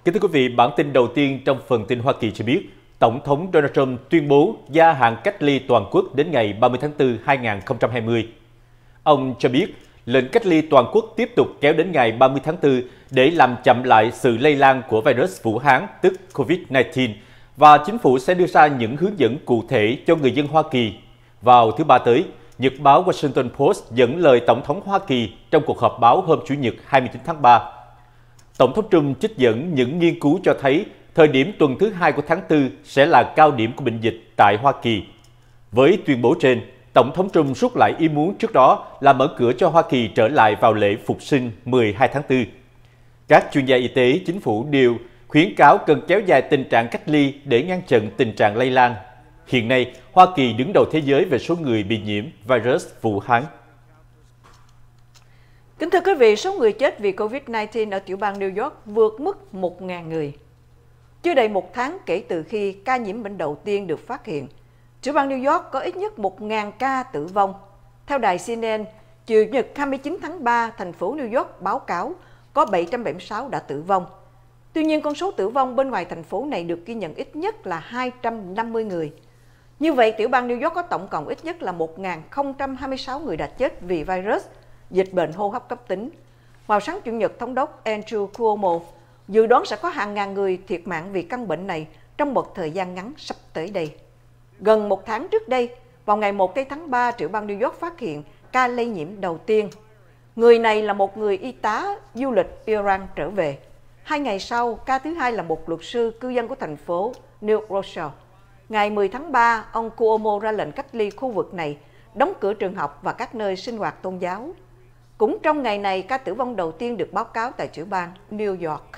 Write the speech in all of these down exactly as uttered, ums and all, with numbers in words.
Kính thưa quý vị, bản tin đầu tiên trong phần tin Hoa Kỳ cho biết, Tổng thống Donald Trump tuyên bố gia hạn cách ly toàn quốc đến ngày ba mươi tháng tư năm hai nghìn không trăm hai mươi. Ông cho biết lệnh cách ly toàn quốc tiếp tục kéo đến ngày ba mươi tháng tư để làm chậm lại sự lây lan của virus Vũ Hán, tức Covid mười chín, và chính phủ sẽ đưa ra những hướng dẫn cụ thể cho người dân Hoa Kỳ. Vào thứ Ba tới, Nhật báo Washington Post dẫn lời Tổng thống Hoa Kỳ trong cuộc họp báo hôm Chủ nhật hai mươi chín tháng ba. Tổng thống Trump trích dẫn những nghiên cứu cho thấy thời điểm tuần thứ hai của tháng tư sẽ là cao điểm của bệnh dịch tại Hoa Kỳ. Với tuyên bố trên, Tổng thống Trump rút lại ý muốn trước đó là mở cửa cho Hoa Kỳ trở lại vào lễ Phục sinh mười hai tháng tư. Các chuyên gia y tế chính phủ đều khuyến cáo cần kéo dài tình trạng cách ly để ngăn chặn tình trạng lây lan. Hiện nay, Hoa Kỳ đứng đầu thế giới về số người bị nhiễm virus Vũ Hán. Kính thưa quý vị, số người chết vì Covid mười chín ở tiểu bang New York vượt mức một nghìn người. Chưa đầy một tháng kể từ khi ca nhiễm bệnh đầu tiên được phát hiện, tiểu bang New York có ít nhất một nghìn ca tử vong. Theo đài xê en en, chiều Nhật hai mươi chín tháng ba, thành phố New York báo cáo có bảy trăm bảy mươi sáu đã tử vong. Tuy nhiên, con số tử vong bên ngoài thành phố này được ghi nhận ít nhất là hai trăm năm mươi người. Như vậy, tiểu bang New York có tổng cộng ít nhất là một nghìn không trăm hai mươi sáu người đã chết vì virus, dịch bệnh hô hấp cấp tính. Vào sáng Chủ nhật, Thống đốc Andrew Cuomo dự đoán sẽ có hàng ngàn người thiệt mạng vì căn bệnh này trong một thời gian ngắn sắp tới đây. Gần một tháng trước đây, vào ngày một tháng ba, tiểu bang New York phát hiện ca lây nhiễm đầu tiên. Người này là một người y tá du lịch Iran trở về. Hai ngày sau, ca thứ hai là một luật sư cư dân của thành phố New Rochelle. Ngày mười tháng ba, ông Cuomo ra lệnh cách ly khu vực này, đóng cửa trường học và các nơi sinh hoạt tôn giáo. Cũng trong ngày này, ca tử vong đầu tiên được báo cáo tại tiểu bang New York.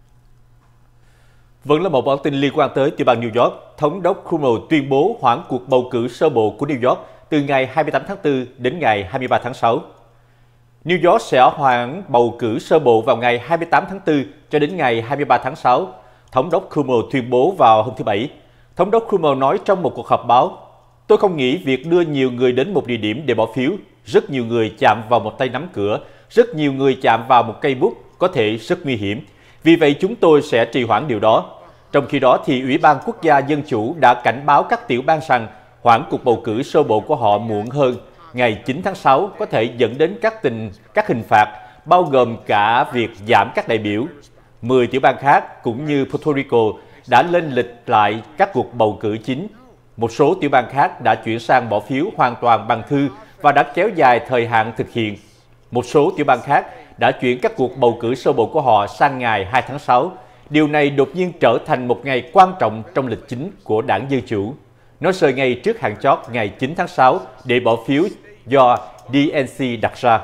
Vẫn là một bản tin liên quan tới tiểu bang New York, Thống đốc Cuomo tuyên bố hoãn cuộc bầu cử sơ bộ của New York từ ngày hai mươi tám tháng tư đến ngày hai mươi ba tháng sáu. New York sẽ hoãn bầu cử sơ bộ vào ngày hai mươi tám tháng tư cho đến ngày hai mươi ba tháng sáu, Thống đốc Cuomo tuyên bố vào hôm thứ Bảy. Thống đốc Cuomo nói trong một cuộc họp báo, "Tôi không nghĩ việc đưa nhiều người đến một địa điểm để bỏ phiếu, rất nhiều người chạm vào một tay nắm cửa, rất nhiều người chạm vào một cây bút có thể rất nguy hiểm. Vì vậy chúng tôi sẽ trì hoãn điều đó." Trong khi đó thì Ủy ban Quốc gia Dân chủ đã cảnh báo các tiểu bang rằng hoãn cuộc bầu cử sơ bộ của họ muộn hơn ngày chín tháng sáu có thể dẫn đến các tình các hình phạt, bao gồm cả việc giảm các đại biểu. Mười tiểu bang khác cũng như Puerto Rico đã lên lịch lại các cuộc bầu cử chính. Một số tiểu bang khác đã chuyển sang bỏ phiếu hoàn toàn bằng thư và đã kéo dài thời hạn thực hiện. Một số tiểu bang khác đã chuyển các cuộc bầu cử sơ bộ của họ sang ngày hai tháng sáu. Điều này đột nhiên trở thành một ngày quan trọng trong lịch chính của đảng Dân Chủ. Nó rơi ngay trước hạn chót ngày chín tháng sáu để bỏ phiếu do đê en xê đặt ra.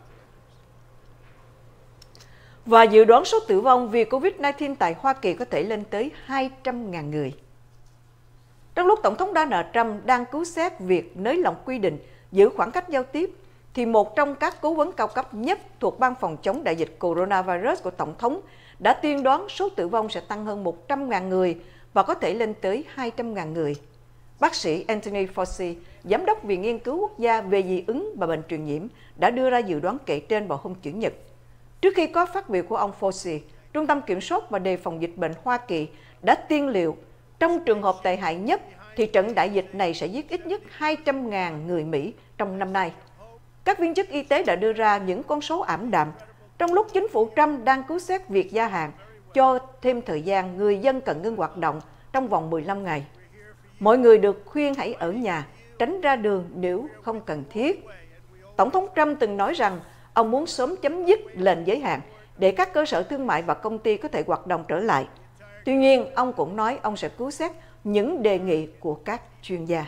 Và dự đoán số tử vong vì Covid mười chín tại Hoa Kỳ có thể lên tới hai trăm nghìn người. Trong lúc Tổng thống Donald Trump đang cứu xét việc nới lỏng quy định giữ khoảng cách giao tiếp, thì một trong các cố vấn cao cấp nhất thuộc Ban phòng chống đại dịch coronavirus của Tổng thống đã tiên đoán số tử vong sẽ tăng hơn một trăm nghìn người và có thể lên tới hai trăm nghìn người. Bác sĩ Anthony Fauci, Giám đốc Viện Nghiên cứu Quốc gia về dị ứng và bệnh truyền nhiễm, đã đưa ra dự đoán kể trên vào hôm Chủ nhật. Trước khi có phát biểu của ông Fauci, Trung tâm Kiểm soát và Đề phòng Dịch bệnh Hoa Kỳ đã tiên liệu trong trường hợp tệ hại nhất thì trận đại dịch này sẽ giết ít nhất hai trăm nghìn người Mỹ trong năm nay. Các viên chức y tế đã đưa ra những con số ảm đạm trong lúc chính phủ Trump đang cứu xét việc gia hạn cho thêm thời gian người dân cần ngưng hoạt động trong vòng mười lăm ngày. Mọi người được khuyên hãy ở nhà, tránh ra đường nếu không cần thiết. Tổng thống Trump từng nói rằng ông muốn sớm chấm dứt lệnh giới hạn để các cơ sở thương mại và công ty có thể hoạt động trở lại. Tuy nhiên, ông cũng nói ông sẽ cứu xét những đề nghị của các chuyên gia.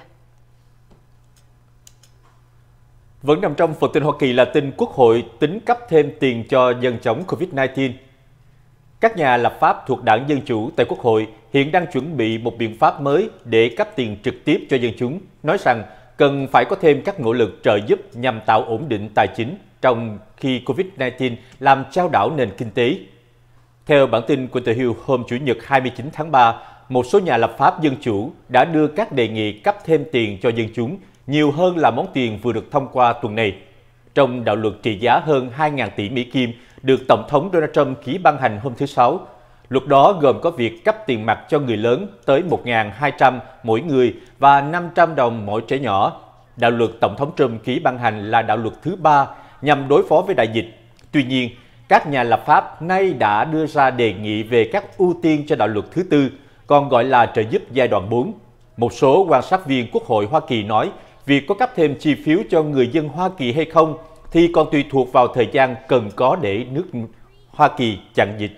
Vẫn nằm trong phần tin Hoa Kỳ là tin Quốc hội tính cấp thêm tiền cho dân chống Covid mười chín. Các nhà lập pháp thuộc đảng Dân Chủ tại Quốc hội hiện đang chuẩn bị một biện pháp mới để cấp tiền trực tiếp cho dân chúng, nói rằng cần phải có thêm các nỗ lực trợ giúp nhằm tạo ổn định tài chính trong khi Covid mười chín làm chao đảo nền kinh tế. Theo bản tin của tờ Hill hôm Chủ nhật hai mươi chín tháng ba, một số nhà lập pháp Dân Chủ đã đưa các đề nghị cấp thêm tiền cho dân chúng nhiều hơn là món tiền vừa được thông qua tuần này. Trong đạo luật trị giá hơn hai nghìn tỷ Mỹ Kim được Tổng thống Donald Trump ký ban hành hôm thứ Sáu, Luật đó gồm có việc cấp tiền mặt cho người lớn tới một nghìn hai trăm mỗi người và năm trăm đồng mỗi trẻ nhỏ. Đạo luật Tổng thống Trump ký ban hành là đạo luật thứ ba nhằm đối phó với đại dịch. Tuy nhiên, các nhà lập pháp nay đã đưa ra đề nghị về các ưu tiên cho đạo luật thứ tư, còn gọi là trợ giúp giai đoạn bốn. Một số quan sát viên Quốc hội Hoa Kỳ nói việc có cấp thêm chi phiếu cho người dân Hoa Kỳ hay không thì còn tùy thuộc vào thời gian cần có để nước Hoa Kỳ chặn dịch.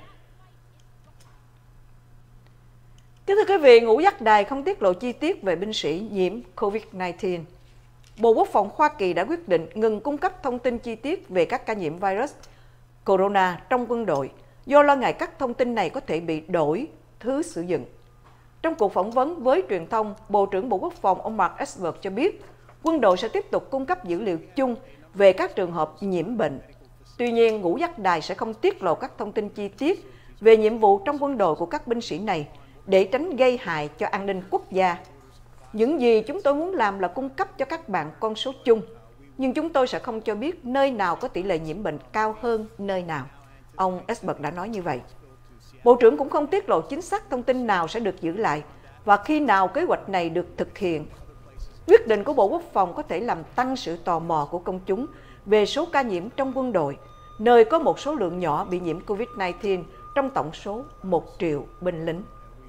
Kính thưa quý vị, ngũ giác đài không tiết lộ chi tiết về binh sĩ nhiễm Covid mười chín. Bộ Quốc phòng Hoa Kỳ đã quyết định ngừng cung cấp thông tin chi tiết về các ca nhiễm virus corona trong quân đội do lo ngại các thông tin này có thể bị đổi thứ sử dụng. Trong cuộc phỏng vấn với truyền thông, Bộ trưởng Bộ Quốc phòng ông Mark Esper cho biết quân đội sẽ tiếp tục cung cấp dữ liệu chung về các trường hợp nhiễm bệnh. Tuy nhiên, ngũ giác đài sẽ không tiết lộ các thông tin chi tiết về nhiệm vụ trong quân đội của các binh sĩ này để tránh gây hại cho an ninh quốc gia. Những gì chúng tôi muốn làm là cung cấp cho các bạn con số chung, nhưng chúng tôi sẽ không cho biết nơi nào có tỷ lệ nhiễm bệnh cao hơn nơi nào. Ông Esper đã nói như vậy. Bộ trưởng cũng không tiết lộ chính xác thông tin nào sẽ được giữ lại và khi nào kế hoạch này được thực hiện. Quyết định của Bộ Quốc phòng có thể làm tăng sự tò mò của công chúng về số ca nhiễm trong quân đội, nơi có một số lượng nhỏ bị nhiễm Covid mười chín trong tổng số một triệu binh lính.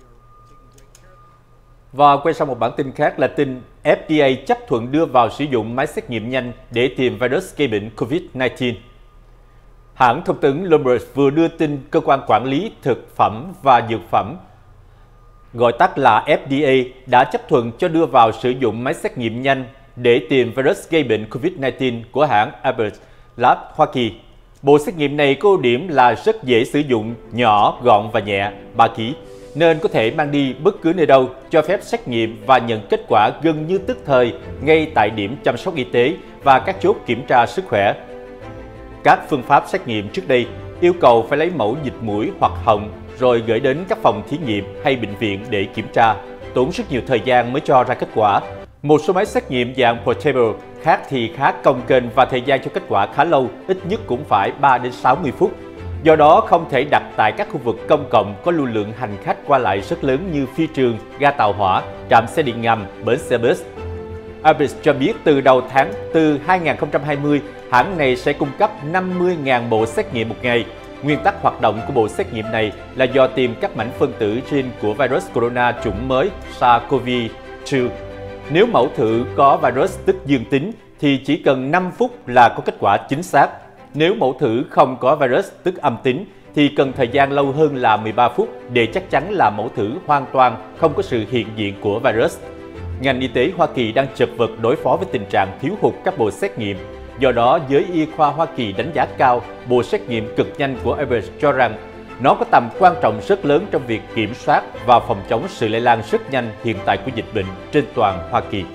Và quay sang một bản tin khác là tin F D A chấp thuận đưa vào sử dụng máy xét nghiệm nhanh để tìm virus gây bệnh Covid mười chín. Hãng thông tấn Bloomberg vừa đưa tin cơ quan quản lý thực phẩm và dược phẩm, gọi tắt là F D A, đã chấp thuận cho đưa vào sử dụng máy xét nghiệm nhanh để tìm virus gây bệnh Covid mười chín của hãng Abbott Lab Hoa Kỳ. Bộ xét nghiệm này có ưu điểm là rất dễ sử dụng, nhỏ, gọn và nhẹ, ba ki lô gam, nên có thể mang đi bất cứ nơi đâu, cho phép xét nghiệm và nhận kết quả gần như tức thời ngay tại điểm chăm sóc y tế và các chốt kiểm tra sức khỏe. Các phương pháp xét nghiệm trước đây yêu cầu phải lấy mẫu dịch mũi hoặc họng rồi gửi đến các phòng thí nghiệm hay bệnh viện để kiểm tra, tốn rất nhiều thời gian mới cho ra kết quả. Một số máy xét nghiệm dạng portable khác thì khá cồng kềnh và thời gian cho kết quả khá lâu, ít nhất cũng phải ba đến sáu mươi phút. Do đó không thể đặt tại các khu vực công cộng có lưu lượng hành khách qua lại rất lớn như phi trường, ga tàu hỏa, trạm xe điện ngầm, bến xe bus. Airbus cho biết từ đầu tháng tư hai nghìn không trăm hai mươi, hãng này sẽ cung cấp năm mươi nghìn bộ xét nghiệm một ngày. Nguyên tắc hoạt động của bộ xét nghiệm này là do tìm các mảnh phân tử gen của virus corona chủng mới SARS-CoV hai. Nếu mẫu thử có virus tức dương tính thì chỉ cần năm phút là có kết quả chính xác. Nếu mẫu thử không có virus tức âm tính thì cần thời gian lâu hơn là mười ba phút để chắc chắn là mẫu thử hoàn toàn không có sự hiện diện của virus. Ngành y tế Hoa Kỳ đang chật vật đối phó với tình trạng thiếu hụt các bộ xét nghiệm. Do đó, giới y khoa Hoa Kỳ đánh giá cao bộ xét nghiệm cực nhanh của Airbus, cho rằng nó có tầm quan trọng rất lớn trong việc kiểm soát và phòng chống sự lây lan rất nhanh hiện tại của dịch bệnh trên toàn Hoa Kỳ.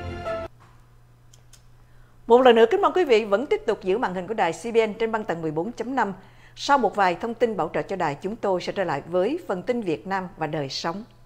Một lần nữa kính mong quý vị vẫn tiếp tục giữ màn hình của đài xê bê en trên băng tần mười bốn chấm năm. Sau một vài thông tin bảo trợ cho đài, chúng tôi sẽ trở lại với phần tin Việt Nam và đời sống.